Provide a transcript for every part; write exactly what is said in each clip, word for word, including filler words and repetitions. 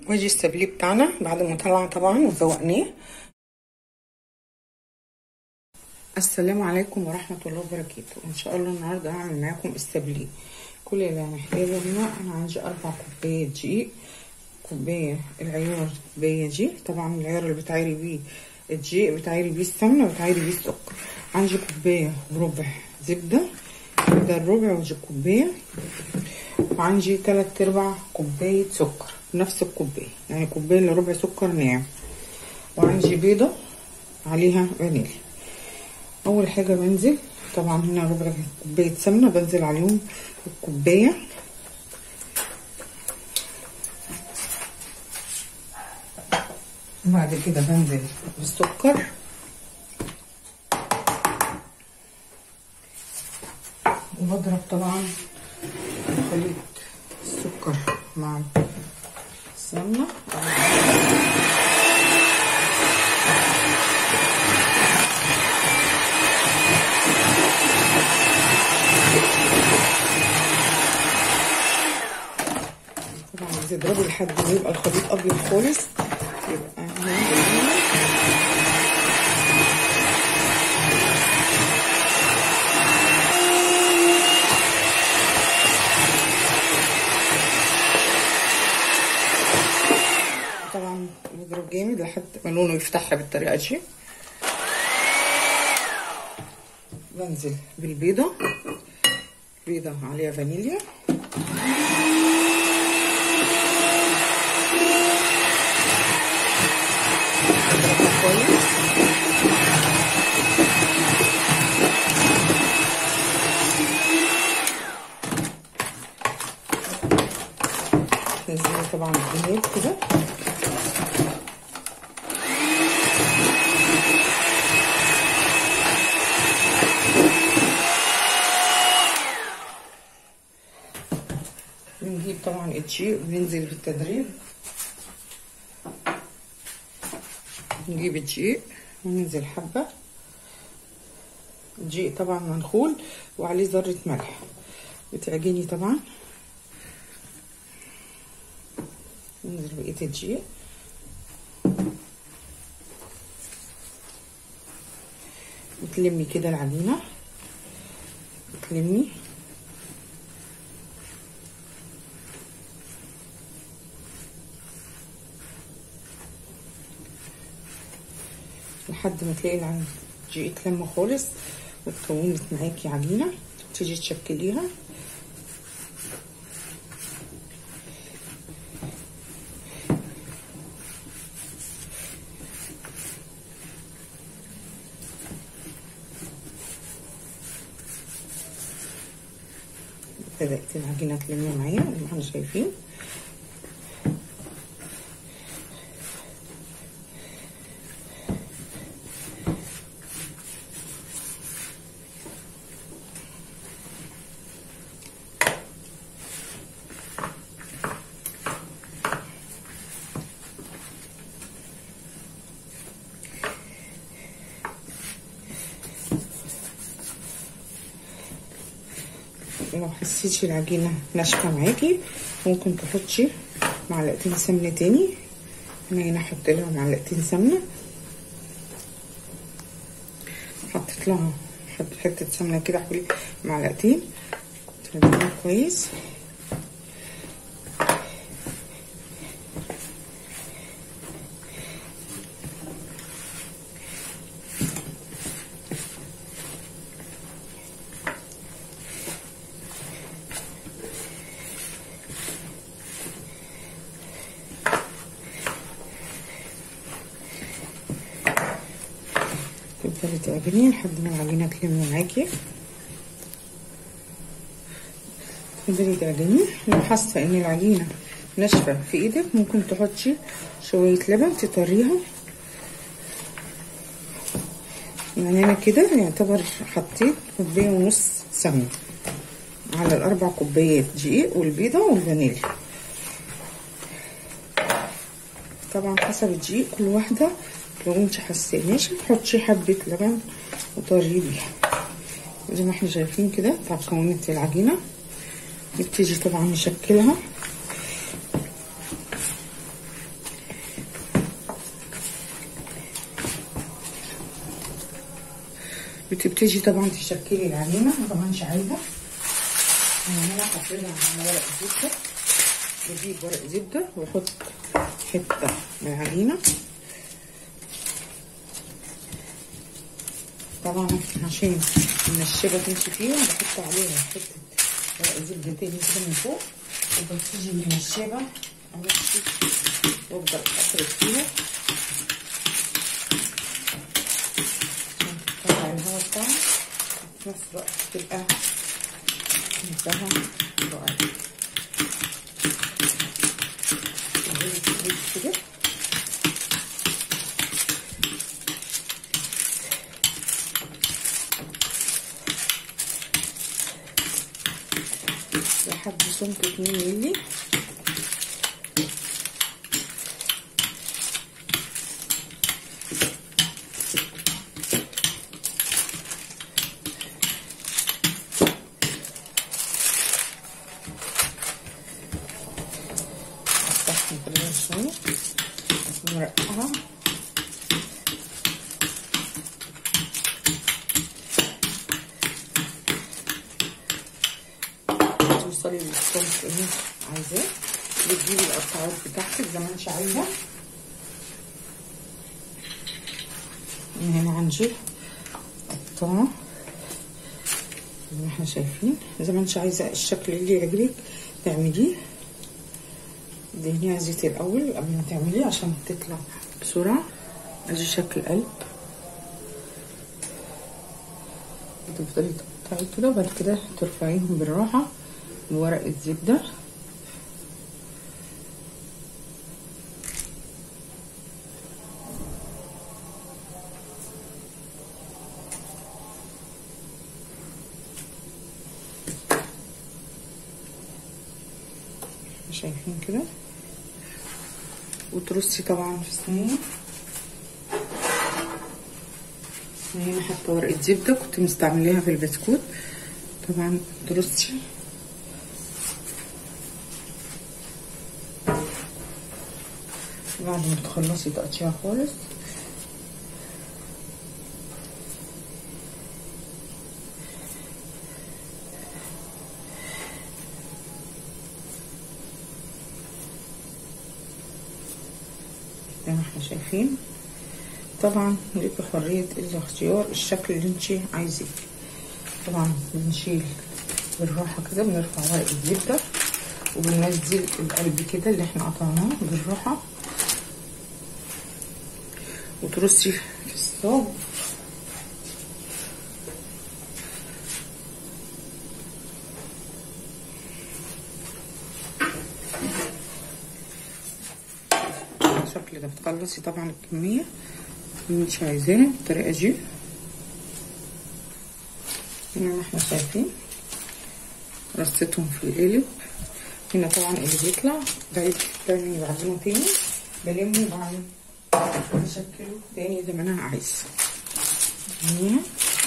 وادي السابليه بتاعنا بعد ما طلع طبعا وذوقناه. السلام عليكم ورحمه الله وبركاته. ان شاء الله النهارده هعمل معاكم السابليه. كل اللي محتاجه هنا انا عندي اربع كوبايات دقيق، كوبايه العيار كوبايه دي، طبعا العيار اللي بتعيري بيه الدقيق بتعيري بيه السمنه بتعيري بيه السكر. عندي كوبايه وربع زبده، ده الربع ودي كوبايه، وعندي تلات ارباع كوبايه سكر نفس الكوبايه، يعني كوبايه الا ربع سكر ناعم، وعندي بيضه عليها فانيليا. اول حاجه بنزل طبعا هنا ربع كوبايه سمنه بنزل عليهم الكوبايه، وبعد كده بنزل بالسكر، وبضرب طبعا خليط السكر مع السمنه. طبعا بتضربي لحد ما يبقى الخليط ابيض خالص، يبقى طبعا بضرب جامد لحد ما لونه يفتحها بالطريقه دي. بنزل بالبيضه، بيضه عليها فانيليا، اضربها كويس. نزلي طبعا البيض كده، بنجيب طبعا الدقيق وبننزل بالتدريج، نجيب الدقيق وننزل حبه. الدقيق طبعا منخول وعليه ذره ملح، بتعجني طبعا. ننزل بقيه الدقيق، بتلمي كده العجينه، بتلمي لحد ما تلاقي الدقيق اتلم خالص واتكونت معاكي عجينه، تيجي تشكليها. بدأت العجينه تلم معايا زي ما احنا شايفين. لو حسيتي العجينه ناشفه معاكي ممكن تحطي معلقتين سمنه تاني. انا هنا احط لها معلقتين سمنه، حطيت لها حط حته سمنه كده حوالي معلقتين، تقلبيها كويس. تفضلي تعجني لحد ما العجينه تلم معاكي. تفضلي تعجني، لو حاسه ان العجينه ناشفه في ايدك ممكن تحطي شويه لبن تطريها. يعني انا كده يعتبر حطيت كوبايه ونص سمنه على الاربع كوبايات دقيق والبيضه والفانيليا. طبعا حسب الدقيق كل واحده، لو انت حاسه ناشف حطي حبه لبن وطريه بيها زي ما احنا شايفين كده. طبعا كونت العجينه نبتدي طبعا نشكلها. وتبتدي طبعا تشكلي العجينه. ما طبعاش عايزه هنا هفردها على ورق زبده. بجيب ورق زبده واحط حته من العجينه طبعا عشان النشابه تمشي فيها. بحط عليها حته ورق زبده تاني كده من فوق، وبتيجي بالنشابه امشي وافضل افرد فيها عشان تطلع الهواء بتاعها، وفي نفس الوقت تبقى منتهى رائعه. كده لحد سمك اتنين مللي. افتحها كده شويه ونرقعها توصلي للسمك اللي انت عايزاه. بتجيبي القطعات بتاعتك زي ما انت عايزه. من هنا عندي قطعه زي ما احنا شايفين، زي ما انت عايزه الشكل اللي يعجبك تعمليه. دهنيها زيت الاول قبل ما تعمليه عشان تطلع بسرعه. ادي شكل قلب، تفضلي تقطعي كده وبعد كده ترفعيهم بالراحه بورق الزبده. شايفين كده، وترصي طبعا في الصينيه. هنا حاطه ورقه زبده كنت مستعملاها في البسكوت. طبعا ترصي بعد ما تخلصي تقطيعها خالص. زي ما احنا شايفين طبعا ليكي حريه الاختيار الشكل اللي انت عايزاه. طبعا بنشيل بالراحه كده، بنرفع ورق الزبده وبننزل القلب كده اللي احنا قطعناه بالراحه، وترصي في الصاج. بالشكل ده بتخلصي طبعا الكميه اللي انت عايزاها بالطريقه دي. زي ما احنا شايفين رصيتهم في القالب. هنا طبعا اللي بيطلع بعيد تاني بعدين تاني بلمه وبعدين بشكله تاني زي ما انا عايزه. هنا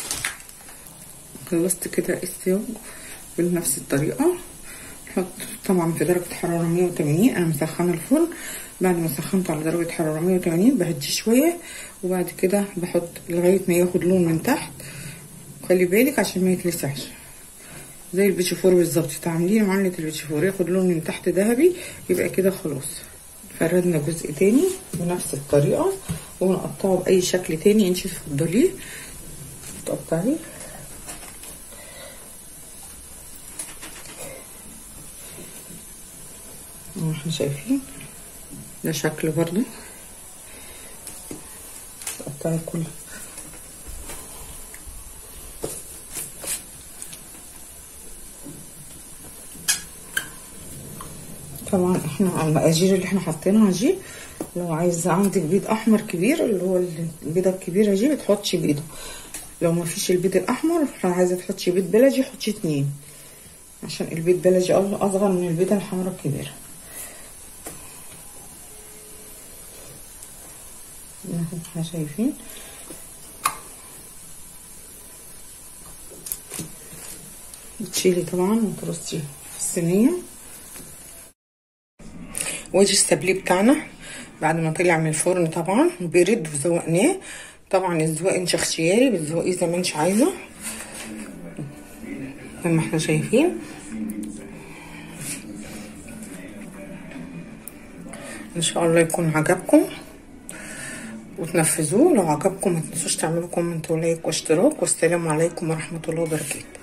خلصت كده السوا بنفس الطريقه. نحط طبعا في درجه حراره مية وتمانين. انا مسخنه الفرن. بعد ما سخنته على درجه حراره مية وتمانين بهديه شويه، وبعد كده بحط لغايه ما ياخد لون من تحت. خلي بالك عشان ما يتلسعش زي البيتشفور بالظبط. تعمليه معامله البيتشفور، ياخد لون من تحت ذهبي يبقى كده خلاص. فردنا جزء تاني بنفس الطريقه ونقطعه باي شكل تاني انت تفضليه تقطعيه. احنا شايفين ده شكل برضو. تقطعي كله طبعا. احنا على المقادير اللي احنا حاطينها دي، لو عايزه عندك بيض احمر كبير اللي هو البيضه الكبيره دي بتحطي بيضه. لو ما فيش البيض الاحمر عايزه تحطي بيض بلدي حطي اتنين، عشان البيض بلدي اصغر من البيضه الحمراء الكبيره. احنا شايفين بتشيلي طبعا وترصي في الصينيه. وادي السابليه بتاعنا بعد ما طلع من الفرن طبعا بيرد وزوقناه. طبعا الذوق انت اختياري، بتذوقيه زي ما انت عايزه زي ما احنا شايفين. ان شاء الله يكون عجبكم وتنفذوه. لو عجبكم ما تنسوش تعملوا كومنت ولايك واشتراك، والسلام عليكم ورحمه الله وبركاته.